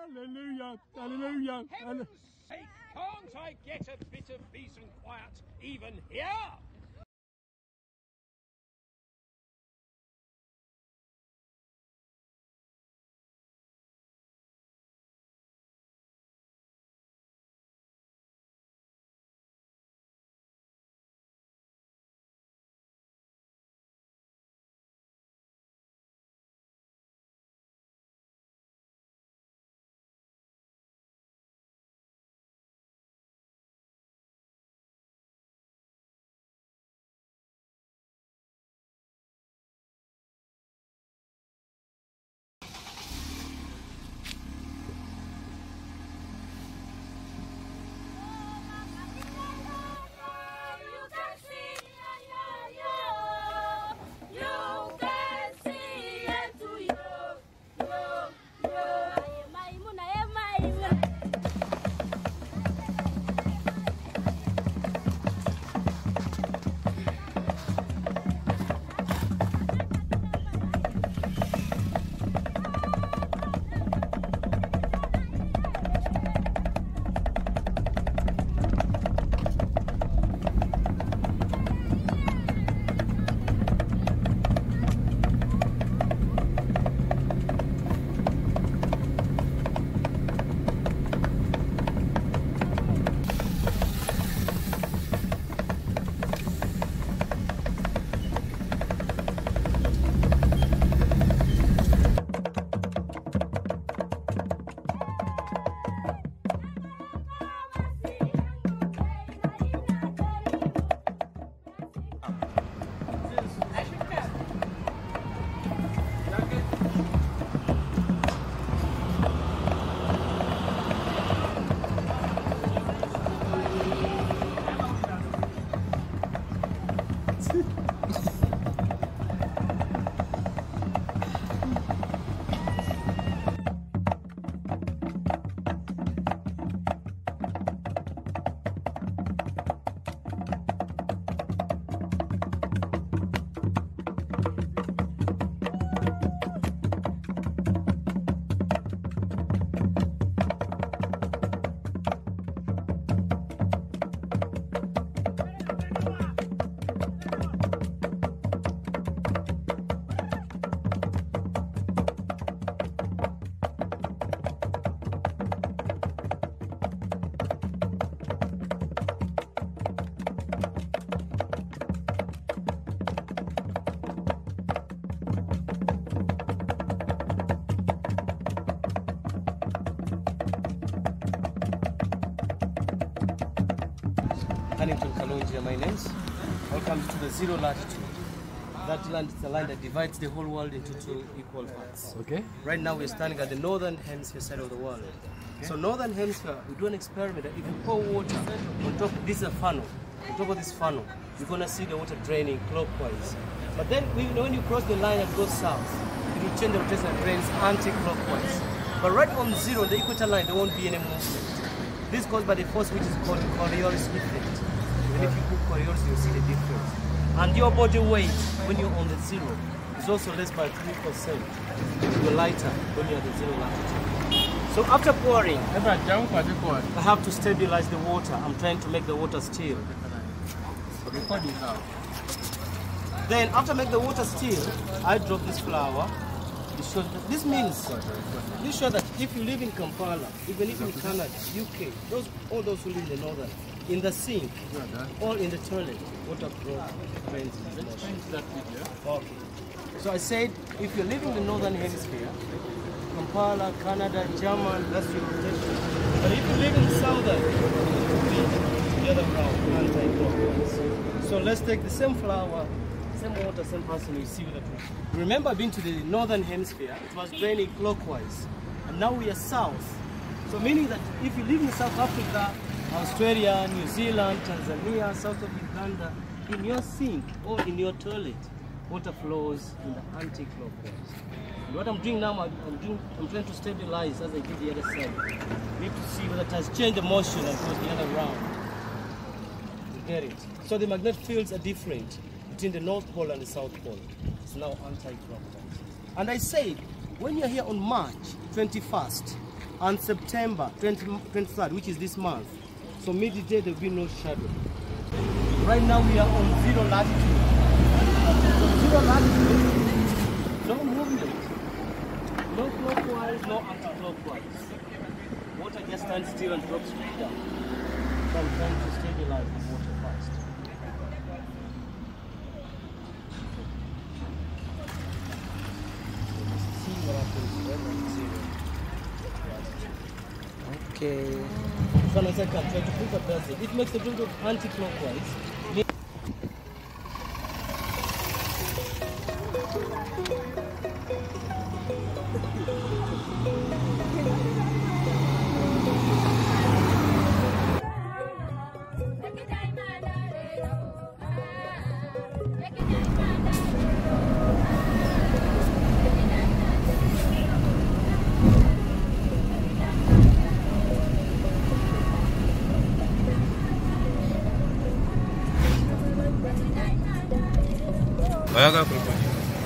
Hallelujah, hallelujah. Heaven's sake, can't I get a bit of peace and quiet even here? Hannington Kalonji, my name. Welcome to the zero latitude. That land is the line that divides the whole world into two equal parts. Okay. Right now we're standing at the northern hemisphere side of the world. Okay. So northern hemisphere, we do an experiment that if you pour water on top, this is a funnel. On top of this funnel, you're gonna see the water draining clockwise. But then when you cross the line and go south, it will change the rotation and drains anti-clockwise. But right on zero, the equator line, there won't be any movement. This is caused by the force which is called Coriolis effect. Even if you put Coriolis, you'll see the difference. And your body weight, when you're on the zero, is also less by 3%. You're lighter when you're at the zero latitude. So after pouring, I have to stabilize the water. I'm trying to make the water still. Then after make the water still, I drop this flour. This means, this shows that if you live in Kampala, even if in Canada, UK, all those who live in the northern, in the sink, or in the toilet, water drains. Okay. So I said, if you're living in the northern hemisphere, Kampala, Canada, German, that's your rotation. But if you live in the southern, the other round, anti-clockwise. So let's take the same flour, same water, same person, you see with the pressure. Remember, being to the northern hemisphere, it was draining clockwise, and now we are south. So meaning that if you live in South Africa, Australia, New Zealand, Tanzania, south of Uganda, in your sink or in your toilet, water flows in the anti-clockwise. And what I'm doing now, I'm trying to stabilize as I did the other side. We need to see whether it has changed the motion and goes the other round. You get it? So the magnetic fields are different between the North Pole and the South Pole. It's now anti-clockwise. And I said, when you're here on March 21st, On September 23rd, which is this month, so midday there will be no shadow. Right now we are on 0 latitude. So 0 latitude, no movement, no clockwise, no anti-clockwise. Water just stands still and drops straight down. So I'm trying to stabilize the water first. See what happens when I'm 0 latitude. Okay. So as I can try to think about it. It makes a bit of anti-clockwise. Ayagala kulipani.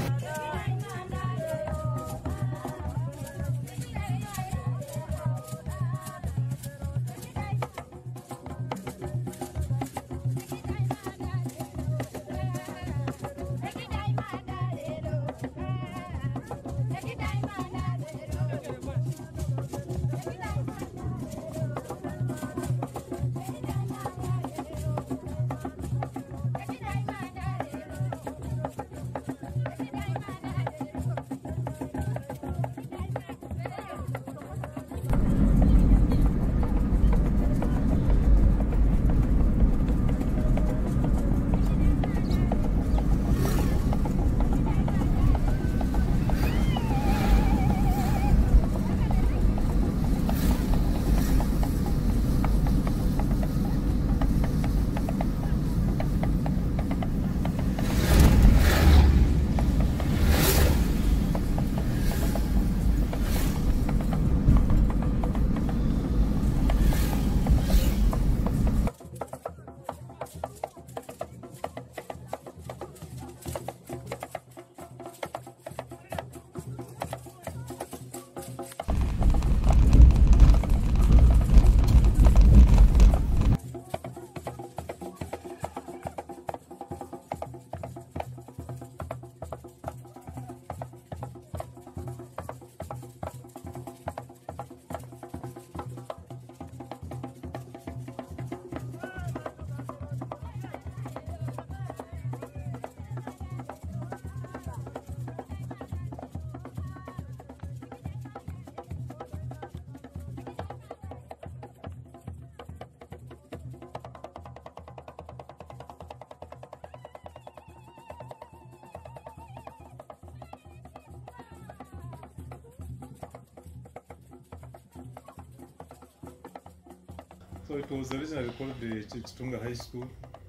So it was originally called the Chitunga High School.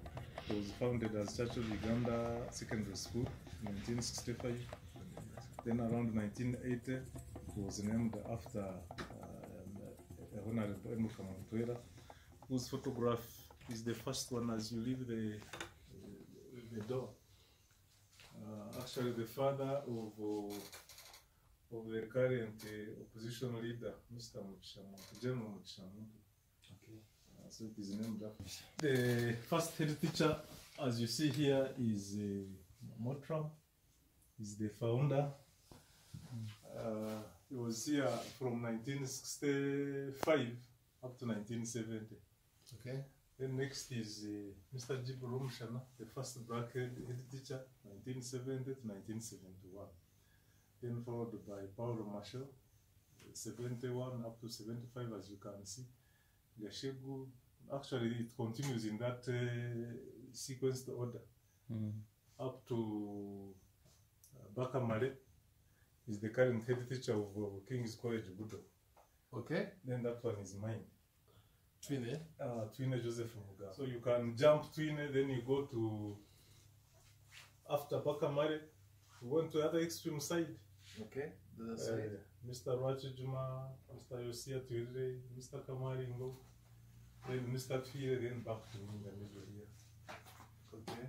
It was founded as Church of Uganda Secondary School in 1965. Then around 1980, it was named after Honorable Emuka Montwera, whose photograph is the first one as you leave the door. Actually, the father of the current opposition leader, Mr. Mugisha, General Mugisha. So it is named after. The first head teacher, as you see here, is Motram. He's the founder. He was here from 1965 up to 1970. Okay. Then next is Mr. Jibril Rumshana, the first black head teacher, 1970 to 1971. Then followed by Paulo Marshall, 71 up to 75, as you can see. Yashegu, actually it continues in that sequenced order up to Bakamale is the current head teacher of King's College Budo. Okay. Then that one is mine. Twine? Twine Joseph Muga. So you can jump Twine, then you go to, after Bakamale, you went to the other extreme side. Okay, the other side. Mr. Rachi Juma, Mr. Yosia Twire, Mr. Kamari Ngo, then Mr. Twire, then back to me in the middle here. Okay.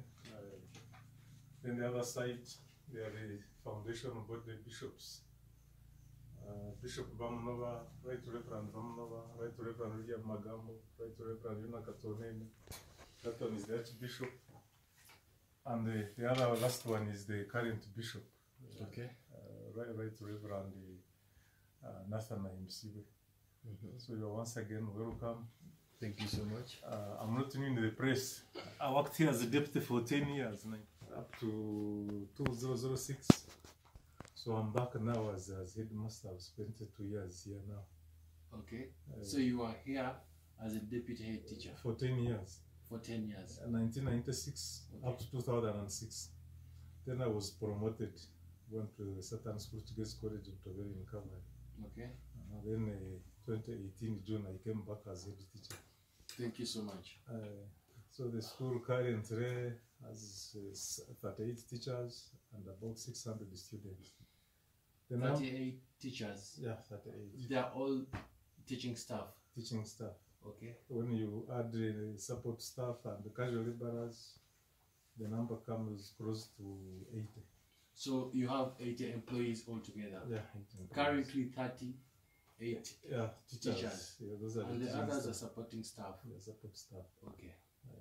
Then the other side, they are the foundation of both the bishops. Bishop Bamunova, Right Reverend Bamunova, Right Reverend William Magambo, Right Reverend Yuna Katonene. That one is the Archbishop. And the other last one is the current Bishop. Okay. Right Reverend Nathan Msiwe. So you're once again welcome. Thank you so much. I'm not new in the press. I worked here as a deputy for 10 years, up to 2006. So I'm back now as headmaster. I've spent 2 years here now. Okay. So you are here as a deputy head teacher For 10 years. for 10 years. 1996 up to 2006. Then I was promoted. Went to the Satan School to get College of Toveri in Calvary. Okay. Then 2018 June I came back as head teacher. Thank you so much. So the school currently has 38 teachers and about 600 students. 38 teachers. Yeah, 38. They are all teaching staff. Teaching staff. Okay. When you add the support staff and the casual laborers, the number comes close to 80. So you have 80 employees altogether. Yeah, 80. Currently 38. Yeah, teachers. Teachers. Yeah, those are And the the teaching others are staff. supporting staff. Yeah, support staff. Okay.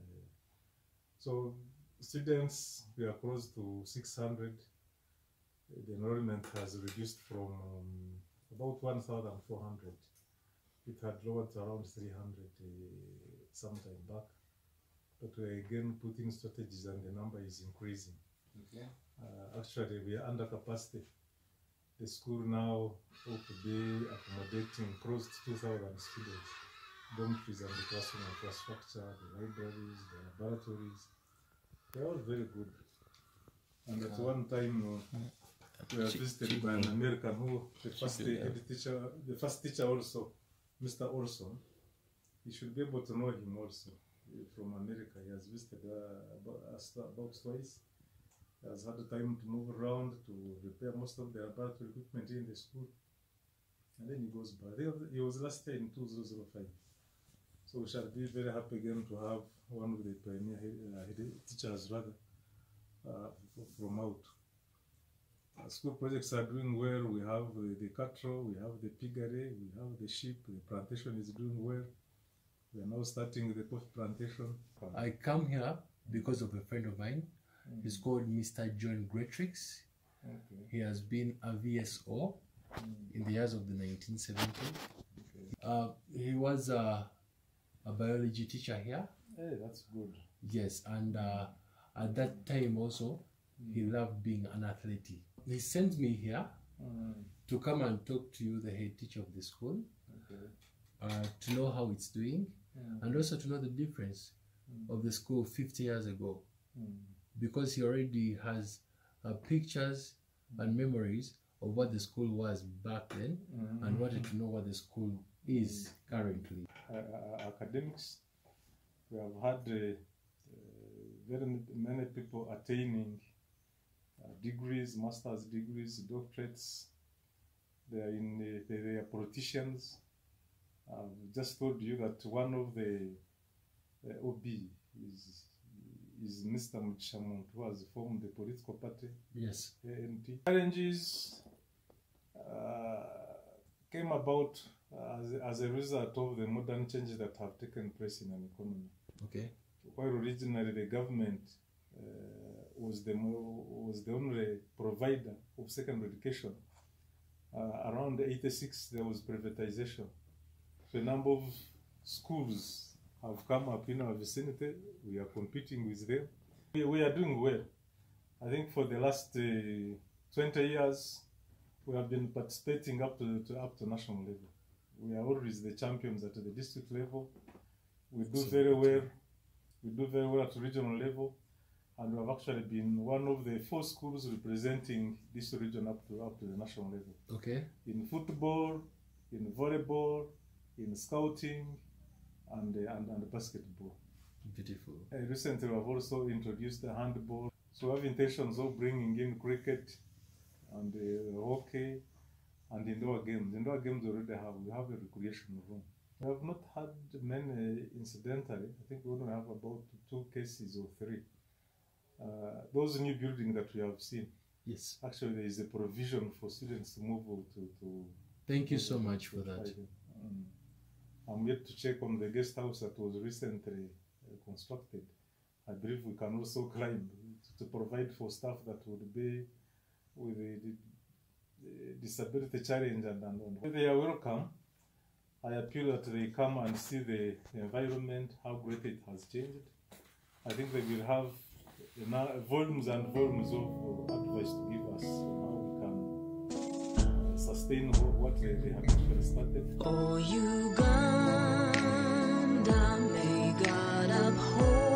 So students, we are close to 600. The enrollment has reduced from about 1,400. It had lowered to around 300 some time back. But we again put in strategies and the number is increasing. Okay. Actually, we are under capacity. The school now ought to be accommodating close to 2,000 students. Dormitories and the classroom infrastructure, the libraries, the laboratories. They're all very good. And at one time, we were visited by an American who, the first teacher also, Mr. Olson. You should be able to know him also. From America, he has visited us about twice. He has had the time to move around to repair most of the laboratory equipment in the school. And then he goes back. He was last year in 2005. So we shall be very happy again to have one of the pioneer teachers rather from out. School projects are doing well. We have the cattle, we have the piggery, we have the sheep. The plantation is doing well. We are now starting the coffee plantation. I come here because of a friend of mine. He's called Mr. John Gretrix. Okay. He has been a VSO in the years of the 1970s. Okay. He was a biology teacher here. Hey, that's good. Yes, and at that time also, he loved being an athlete. He sent me here to come and talk to you, the head teacher of the school, to know how it's doing, and also to know the difference of the school 50 years ago. Because he already has pictures and memories of what the school was back then, and wanted to know what the school is currently. Academics, we have had very many people attaining degrees, master's degrees, doctorates. They are politicians. I've just told you that one of the OB is Mr. Muchamont, who has formed the political party. Yes. ANT. Challenges came about as a result of the modern changes that have taken place in an economy. Okay. While originally the government was the only provider of secondary education, around 86 there was privatization. So a number of schools have come up in our vicinity. We are competing with them. We are doing well. I think for the last 20 years, we have been participating up to national level. We are always the champions at the district level. We do very well. We do very well at regional level, and we have actually been one of the 4 schools representing this region up to the national level. Okay. In football, in volleyball, in scouting, and basketball. Beautiful. Recently, we have also introduced the handball. So we have intentions of bringing in cricket and hockey and indoor games. Indoor games we have a recreation room. We have not had many incidentally. I think we only have about 2 cases or 3. Those new buildings that we have seen, Yes. actually there is a provision for students to move to Thank you so much for that. I'm yet to check on the guest house that was recently constructed. I believe we can also climb to provide for staff that would be with a disability challenge and they are welcome. I appeal that they come and see the environment, how great it has changed. I think they will have volumes and volumes of advice to give us on how we can sustain what they have actually started. Oh, Uganda, may God uphold.